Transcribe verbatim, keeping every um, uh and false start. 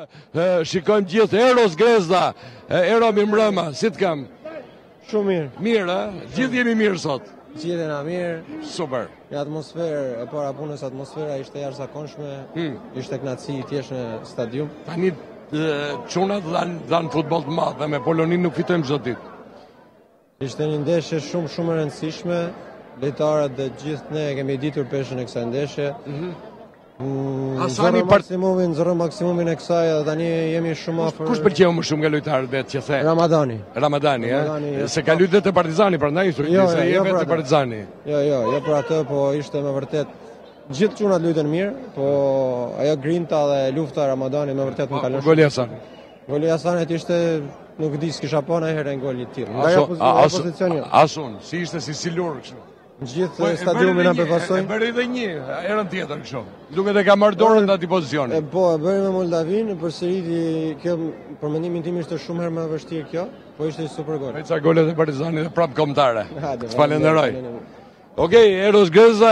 shikojmë gjithë Eros Grezda, Ero Mimrëma, si të kam? Shumë mirë. Mirë, a? Gjithë jemi mirë sot. Gjithë jena mirë. Super. Në atmosferë, e para punës atmosfera ishte jashtëzakonshme, Hmm. ishte kënaqësi thjesht në stadium. Tani çunat dhan dhan futboll të madh dhe me Polonin nuk fitojmë çdo ditë. Ishte një ndeshje shumë shumë e rëndësishme. Lojtarët dhe gjithë ne kemi ditur peshën e kësaj ndeshje. Mm, Hasani Nxorëm maksimumin, nxorëm maksimumin e kësaj dhe tani jemi shumë afër. Kush pëlqeu më shumë nga lojtarët vetë që the? Ramadani. Ramadani, Ramadani, ë? jo. Se ka luajtur te Partizani, prandaj ishte Jo, se jo, je jo vetë për te atë. Partizani. Jo, jo, jo për atë, po ishte me vërtet gjithë çunat luajtën mirë, po ajo grinta dhe lufta e Ramadani me vërtet më kalon. Goli Hasan. Goli i Hasanit ishte, nuk di s'kisha pa ndonjëherë një gol i tillë. Nga Aso- ajo pozi- ajo pozicion jo. Asun, si ishte si silur kështu. Gjithë stadiumin na E përfaqësoi. bëri edhe një, erën tjetër kështu. Duket e ka marrë dorën në aty E pozicioni. po, e bëri me Moldavin, përsëriti kjo për mendimin tim ishte shumë herë më e vështirë kjo, po ishte një super gol. Me ca golet e Partizanit dhe prap kombëtare. Hajde, Të falenderoj. falenderoj. Okej, Eros Greza